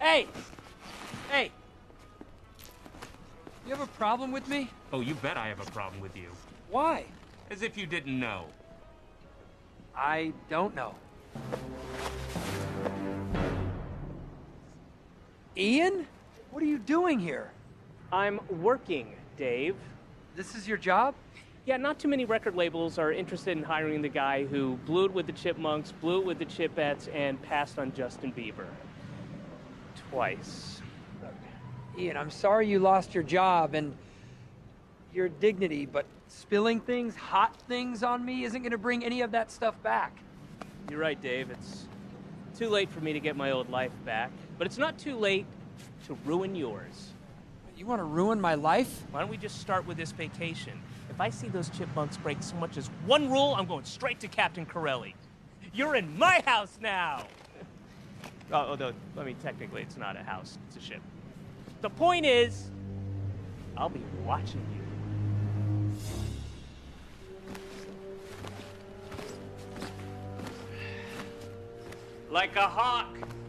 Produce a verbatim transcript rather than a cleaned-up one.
Hey! Hey! You have a problem with me? Oh, you bet I have a problem with you. Why? As if you didn't know. I don't know. Ian? What are you doing here? I'm working, Dave. This is your job? Yeah, not too many record labels are interested in hiring the guy who blew it with the Chipmunks, blew it with the Chipettes, and passed on Justin Bieber. Twice. Ian, I'm sorry you lost your job and your dignity, but spilling things, hot things on me isn't gonna bring any of that stuff back. You're right, Dave. It's too late for me to get my old life back, but it's not too late to ruin yours. You wanna ruin my life? Why don't we just start with this vacation? If I see those Chipmunks break so much as one rule, I'm going straight to Captain Corelli. You're in my house now! Oh, although, I mean, technically it's not a house, it's a ship. The point is, I'll be watching you. Like a hawk.